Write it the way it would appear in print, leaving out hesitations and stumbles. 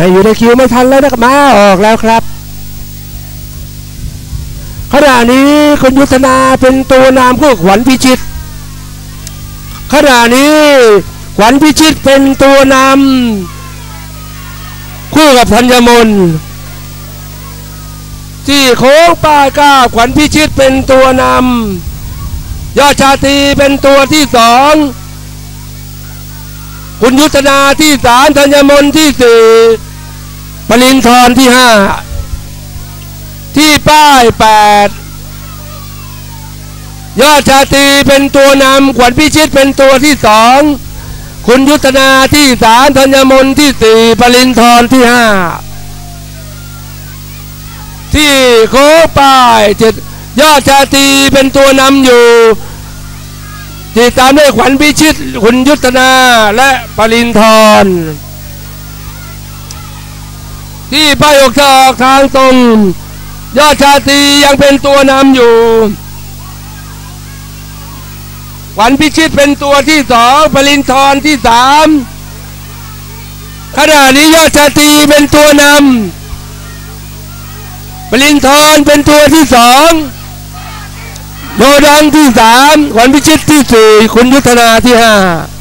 ไม่อยู่ในคิวไม่ทันแล้วนะครับมาออกแล้วครับขณะนี้คุณยุทธนาเป็นตัวนำคู่ขวัญพิชิตขณะนี้ขวัญพิชิตเป็นตัวนำคู่กับธัญมนที่โค้งป้ายก้าขวัญพิชิตเป็นตัวนำยอดชาตรีเป็นตัวที่สองคุณยุทธนาที่สามธัญมนที่สี่ปรินทร์ที่ห้าที่ป้ายแปดยอดชาตรีเป็นตัวนำขวัญพิชิตเป็นตัวที่สองคุณยุทธนาที่สามธัญมนที่สี่ปรินทร์ที่ห้าที่โค้งป้ายเจ็ดยอดชาตรีเป็นตัวนำอยู่ที่ตามด้วยขวัญพิชิตคุณยุทธนาและปรินทร์ที่ป้าย6ออกทางตรงยอดชาตรียังเป็นตัวนำอยู่ขวัญพิชิตเป็นตัวที่สองปรินทร์ที่สามขณะนี้ยอดชาตรีเป็นตัวนำปรินทร์เป็นตัวที่สองโดดังที่สามขวัญพิชิตที่สี่คุณยุทธนาที่ห้า